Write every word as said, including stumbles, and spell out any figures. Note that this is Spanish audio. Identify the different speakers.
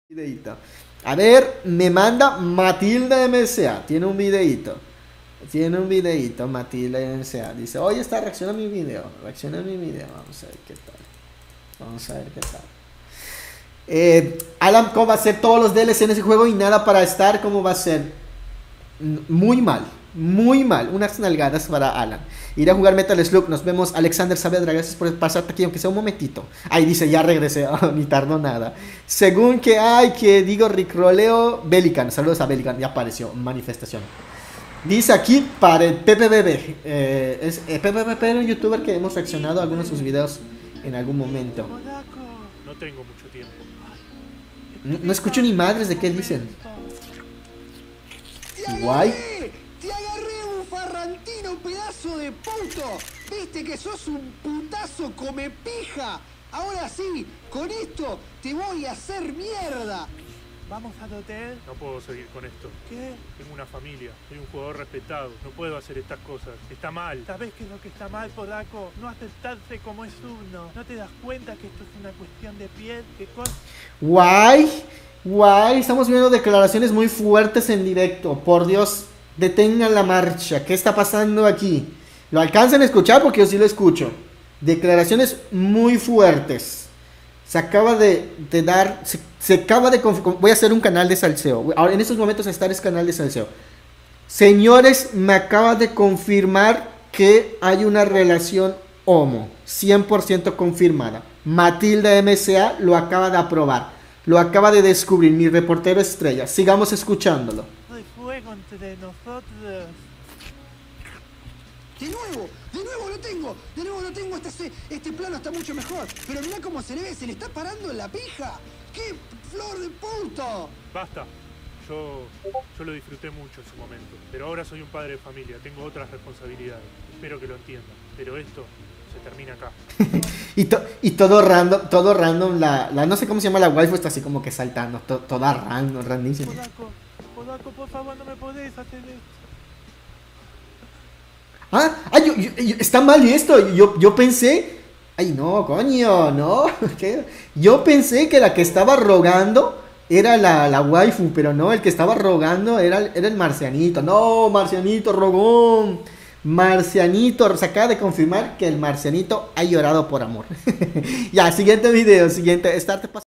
Speaker 1: Videito. A ver, me manda Matilda M C A. Tiene un videito. Tiene un videito Matilda M C A. Dice, oye, está, reacciona a mi video. Reacciona a mi video. Vamos a ver qué tal. Vamos a ver qué tal. Eh, Alan, ¿cómo va a ser todos los D L C en ese juego y nada para estar? ¿Cómo va a ser? Muy mal. Muy mal. Unas nalgadas para Alan. Ir a jugar Metal Slug. Nos vemos. Alexander Saavedra, gracias por pasarte aquí, aunque sea un momentito. Ahí dice, ya regresé. Oh, ni tardó nada. Según que hay, que digo, Rickroleo Belican. Saludos a Belican. Ya apareció. Manifestación. Dice aquí para el P P B B. Eh, es eh, P P B B, un youtuber que hemos reaccionado a algunos de sus videos en algún momento.
Speaker 2: No tengo mucho tiempo.
Speaker 1: No, no escucho ni madres de qué dicen. Guay.
Speaker 3: ¡Te agarré, bufarrantino, pedazo de puto! ¿Viste que sos un putazo come pija? Ahora sí, con esto te voy a hacer mierda.
Speaker 2: ¿Vamos al hotel? No puedo seguir con esto. ¿Qué? Tengo una familia, soy un jugador respetado. No puedo hacer estas cosas. Está mal. ¿Sabés qué es lo que está mal, Podaco? No aceptarse como es uno. ¿No te das cuenta que esto es una cuestión de piel? ¿Qué cosa?
Speaker 1: Guay. Guay. Estamos viendo declaraciones muy fuertes en directo. Por Dios, detengan la marcha. ¿Qué está pasando aquí? ¿Lo alcanzan a escuchar? Porque yo sí lo escucho. Declaraciones muy fuertes. Se acaba de, de dar, se, se acaba de, voy a hacer un canal de salseo. Ahora en estos momentos estar es canal de salseo. Señores, me acaba de confirmar que hay una relación homo, cien por ciento confirmada. Matilda M C A lo acaba de aprobar, lo acaba de descubrir mi reportero estrella. Sigamos escuchándolo.
Speaker 2: Hay fuego entre nosotros.
Speaker 3: De nuevo, de nuevo lo tengo, de nuevo lo tengo, este, este plano está mucho mejor. Pero mirá cómo se le ve, se le está parando en la pija. ¡Qué flor de puto!
Speaker 2: Basta. Yo, yo lo disfruté mucho en su momento. Pero ahora soy un padre de familia, tengo otras responsabilidades. Espero que lo entiendan. Pero esto se termina acá.
Speaker 1: y, to, y todo random, todo random, la, la no sé cómo se llama la waifu, está así como que saltando, to, toda random, randísima.
Speaker 2: Podaco, Podaco, por favor, no me podés hacer esto.
Speaker 1: Ah, ah yo, yo, yo, está mal esto. Yo, yo pensé. Ay, no, coño, no. ¿Qué? Yo pensé que la que estaba rogando era la, la waifu, pero no, el que estaba rogando era, era el marcianito. No, marcianito, rogón. Marcianito, se acaba de confirmar que el marcianito ha llorado por amor. Ya, siguiente video, siguiente. Estarte pasando.